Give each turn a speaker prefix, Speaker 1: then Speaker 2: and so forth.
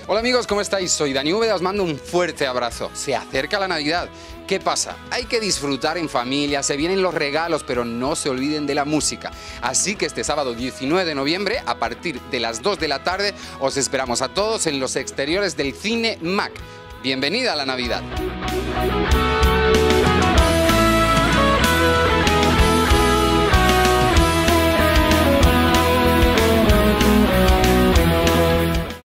Speaker 1: Hola amigos, ¿cómo estáis? Soy Dani Úbeda, os mando un fuerte abrazo. Se acerca la Navidad. ¿Qué pasa? Hay que disfrutar en familia, se vienen los regalos, pero no se olviden de la música. Así que este sábado 19 de noviembre, a partir de las 2 de la tarde, os esperamos a todos en los exteriores del Cine MAC. Bienvenida a la Navidad.